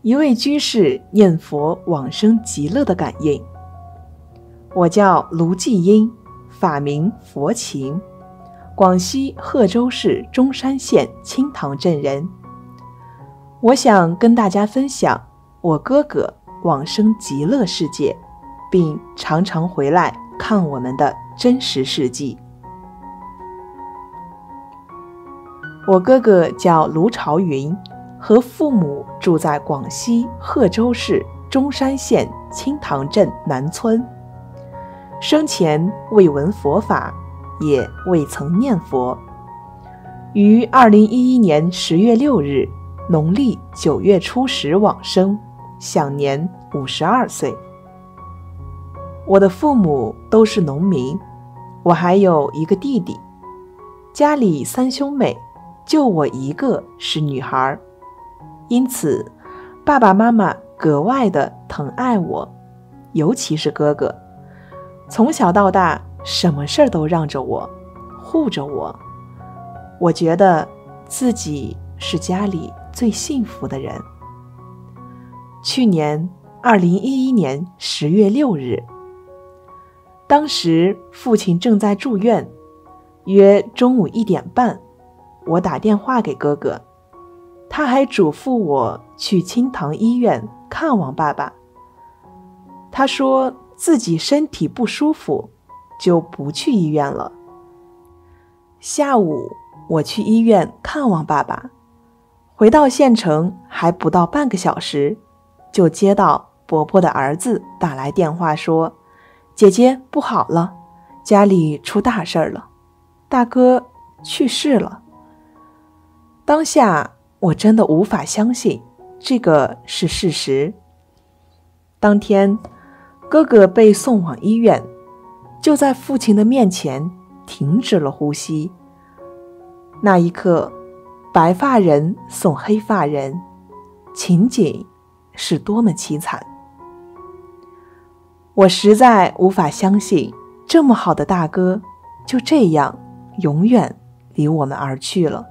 一位居士念佛往生极乐的感应。我叫卢继英，法名佛琴，广西贺州市中山县清塘镇人。我想跟大家分享我哥哥往生极乐世界，并常常回来看我们的真实事迹。我哥哥叫卢朝云，和父母住在广西贺州市中山县清塘镇南村。生前未闻佛法，也未曾念佛。于2011年10月6日，农历9月初10往生，享年52岁。我的父母都是农民，我还有一个弟弟，家里3兄妹，就我一个是女孩，因此爸爸妈妈格外的疼爱我，尤其是哥哥，从小到大什么事儿都让着我，护着我。我觉得自己是家里最幸福的人。去年2011年10月6日，当时父亲正在住院，约中午1点半，我打电话给哥哥，他还嘱咐我去清塘医院看望爸爸。他说自己身体不舒服，就不去医院了。下午我去医院看望爸爸，回到县城还不到半个小时，就接到伯伯的儿子打来电话说，姐姐不好了，家里出大事儿了，大哥去世了。当下我真的无法相信这个是事实。当天哥哥被送往医院，就在父亲的面前停止了呼吸。那一刻，白发人送黑发人，情景是多么凄惨。我实在无法相信，这么好的大哥就这样永远离我们而去了。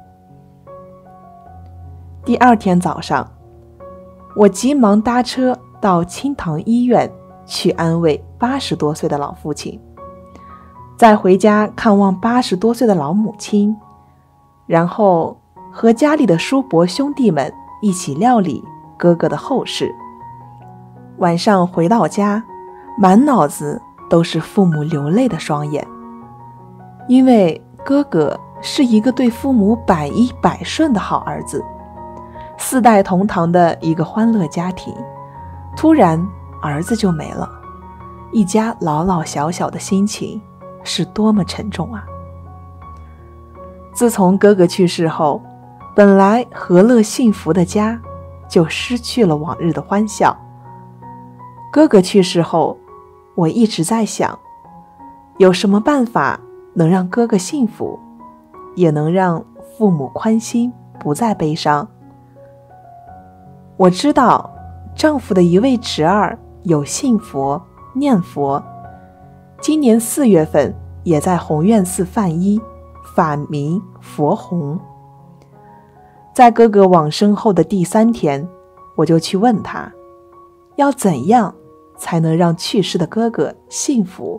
第2天早上，我急忙搭车到清塘医院去安慰80多岁的老父亲，再回家看望80多岁的老母亲，然后和家里的叔伯兄弟们一起料理哥哥的后事。晚上回到家，满脑子都是父母流泪的双眼，因为哥哥是一个对父母百依百顺的好儿子，4代同堂的一个欢乐家庭，突然儿子就没了，一家老老小小的心情是多么沉重啊！自从哥哥去世后，本来和乐幸福的家就失去了往日的欢笑。哥哥去世后，我一直在想，有什么办法能让哥哥幸福，也能让父母宽心，不再悲伤。我知道丈夫的一位侄儿有信佛念佛，今年4月份也在弘愿寺犯医，法名佛弘。在哥哥往生后的第3天，我就去问他，要怎样才能让去世的哥哥幸福。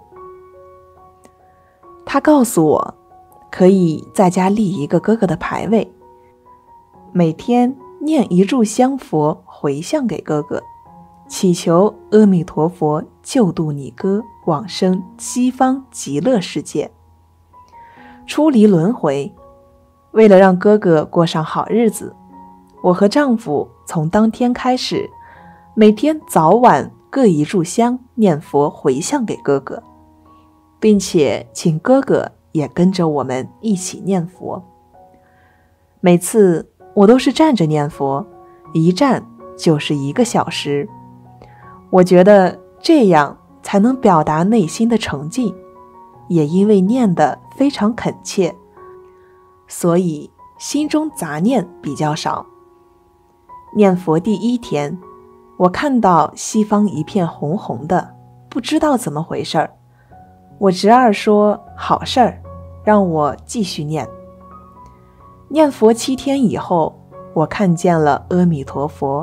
他告诉我，可以在家立一个哥哥的牌位，每天念1炷香佛回向给哥哥，祈求阿弥陀佛救度你哥往生西方极乐世界，出离轮回。为了让哥哥过上好日子，我和丈夫从当天开始，每天早晚各1炷香念佛回向给哥哥，并且请哥哥也跟着我们一起念佛。每次我都是站着念佛，一站就是1个小时。我觉得这样才能表达内心的诚敬，也因为念得非常恳切，所以心中杂念比较少。念佛第1天，我看到西方一片红红的，不知道怎么回事儿。我侄儿说好事儿，让我继续念。念佛7天以后，我看见了阿弥陀佛，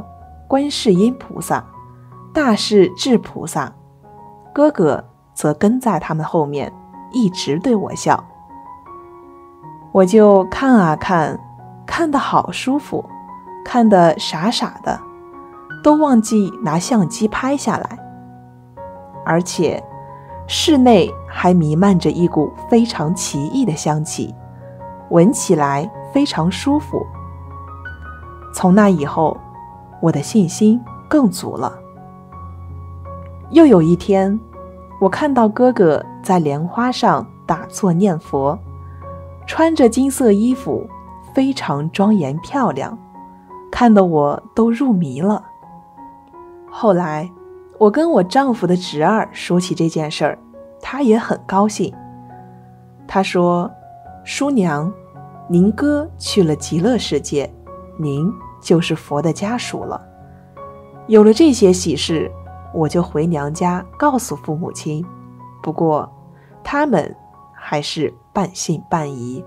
观世音菩萨、大势至菩萨，哥哥则跟在他们后面，一直对我笑。我就看啊看，看得好舒服，看得傻傻的，都忘记拿相机拍下来。而且室内还弥漫着一股非常奇异的香气，闻起来非常舒服。从那以后，我的信心更足了。又有一天，我看到哥哥在莲花上打坐念佛，穿着金色衣服，非常庄严漂亮，看得我都入迷了。后来我跟我丈夫的侄儿说起这件事儿，他也很高兴。他说：叔娘，您哥去了极乐世界，您就是佛的家属了。有了这些喜事，我就回娘家告诉父母亲，不过他们还是半信半疑。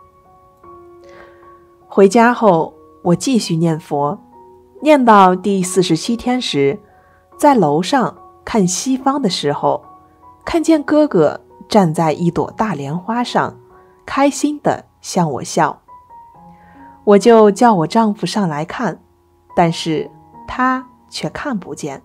回家后，我继续念佛，念到第47天时，在楼上看西方的时候，看见哥哥站在一朵大莲花上，开心地向我笑。我就叫我丈夫上来看，但是他却看不见。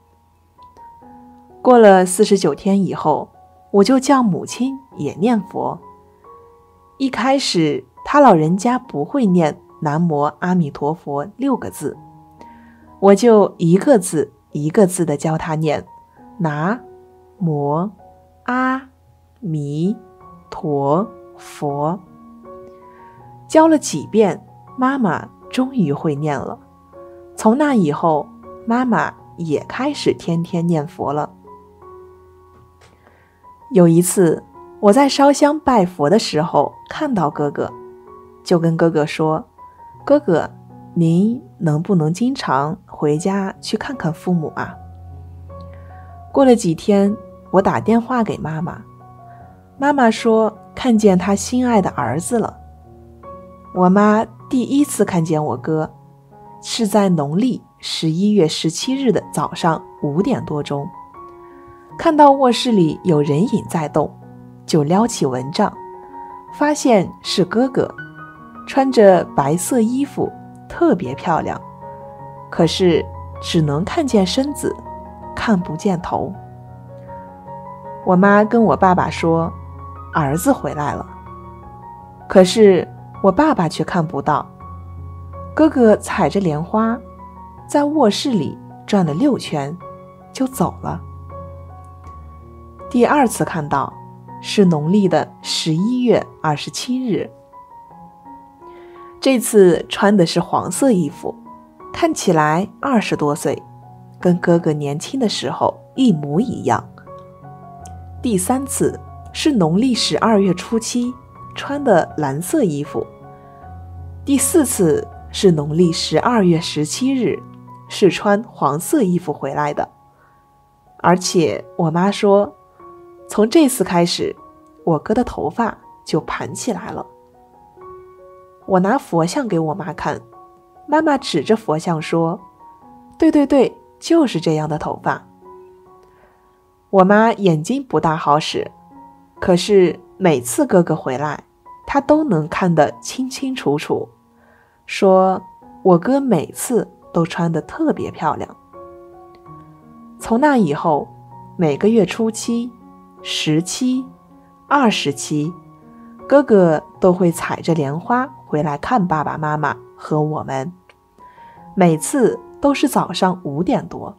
过了49天以后，我就叫母亲也念佛。一开始他老人家不会念南无阿弥陀佛6个字，我就一个字一个字地教他念南无阿弥陀佛。教了几遍，妈妈终于会念了。从那以后，妈妈也开始天天念佛了。有一次，我在烧香拜佛的时候看到哥哥，就跟哥哥说：哥哥，您能不能经常回家去看看父母啊？过了几天，我打电话给妈妈，妈妈说看见她心爱的儿子了。我妈第一次看见我哥，是在农历11月17日的早上5点多钟，看到卧室里有人影在动，就撩起蚊帐，发现是哥哥，穿着白色衣服，特别漂亮，可是只能看见身子，看不见头。我妈跟我爸爸说，儿子回来了，可是我爸爸却看不到。哥哥踩着莲花，在卧室里转了6圈，就走了。第二次看到，是农历的11月27日。这次穿的是黄色衣服，看起来20多岁，跟哥哥年轻的时候一模一样。第三次是农历12月初7，穿的蓝色衣服。第四次是农历12月17日，是穿黄色衣服回来的。而且我妈说，从这次开始，我哥的头发就盘起来了。我拿佛像给我妈看，妈妈指着佛像说，对对对，就是这样的头发。我妈眼睛不大好使，可是每次哥哥回来，她都能看得清清楚楚，说我哥每次都穿得特别漂亮。从那以后，每个月初7、17、27，哥哥都会踩着莲花回来看爸爸妈妈和我们，每次都是早上5点多。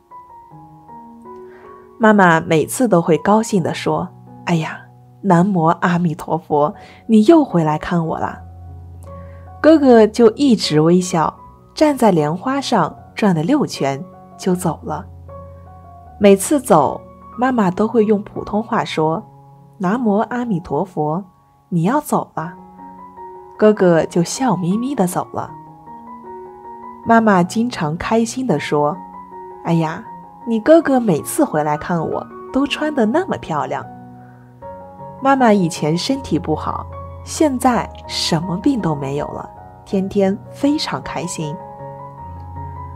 妈妈每次都会高兴地说，哎呀，南无阿弥陀佛，你又回来看我了。哥哥就一直微笑，站在莲花上转了6圈就走了。每次走，妈妈都会用普通话说，南无阿弥陀佛，你要走了。哥哥就笑眯眯地走了。妈妈经常开心地说，哎呀，你哥哥每次回来看我都穿得那么漂亮。妈妈以前身体不好，现在什么病都没有了，天天非常开心。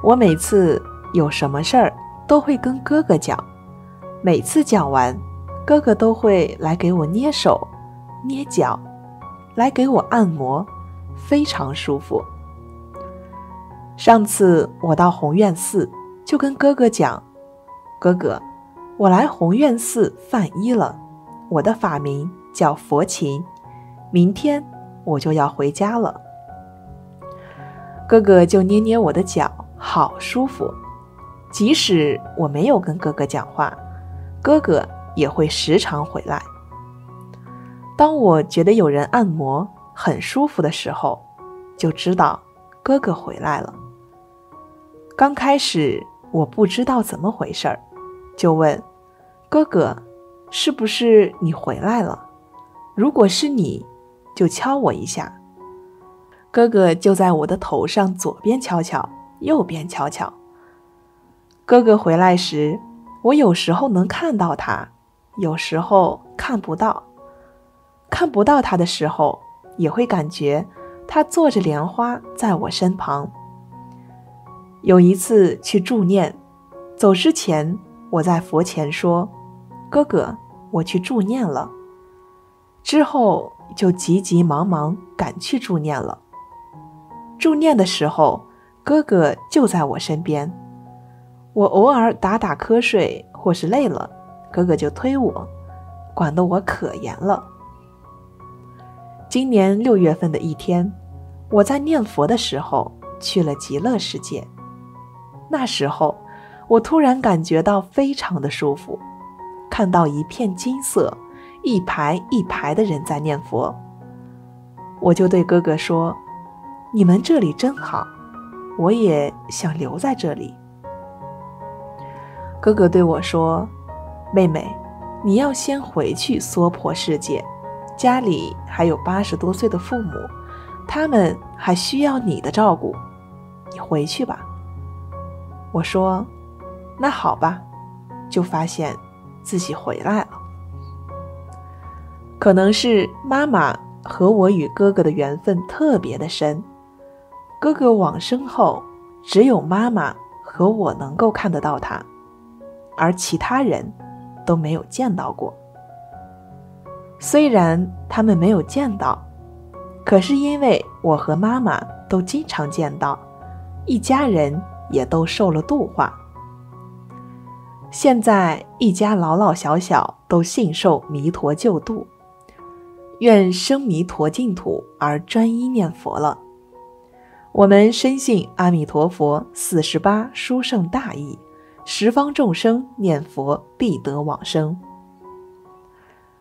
我每次有什么事儿都会跟哥哥讲，每次讲完，哥哥都会来给我捏手、捏脚，来给我按摩，非常舒服。上次我到弘愿寺，就跟哥哥讲，哥哥，我来弘愿寺犯一了，我的法名叫佛琴，明天我就要回家了。哥哥就捏捏我的脚，好舒服。即使我没有跟哥哥讲话，哥哥也会时常回来。当我觉得有人按摩很舒服的时候，就知道哥哥回来了。刚开始我不知道怎么回事儿，就问哥哥，是不是你回来了？如果是你，就敲我一下。哥哥就在我的头上左边敲敲，右边敲敲。哥哥回来时，我有时候能看到他，有时候看不到。看不到他的时候，也会感觉他坐着莲花在我身旁。有一次去助念，走之前我在佛前说，哥哥，我去助念了。之后就急急忙忙赶去助念了。助念的时候，哥哥就在我身边。我偶尔打打瞌睡或是累了，哥哥就推我，管得我可严了。今年6月份的一天，我在念佛的时候去了极乐世界。那时候我突然感觉到非常的舒服，看到一片金色，一排一排的人在念佛。我就对哥哥说，你们这里真好，我也想留在这里。哥哥对我说，妹妹，你要先回去娑婆世界，家里还有80多岁的父母，他们还需要你的照顾，你回去吧。我说，那好吧，就发现自己回来了。可能是妈妈和我与哥哥的缘分特别的深，哥哥往生后，只有妈妈和我能够看得到他，而其他人都没有见到过。虽然他们没有见到，可是因为我和妈妈都经常见到，一家人也都受了度化。现在一家老老小小都信受弥陀救度，愿生弥陀净土而专一念佛了。我们深信阿弥陀佛48殊胜大义，十方众生念佛必得往生。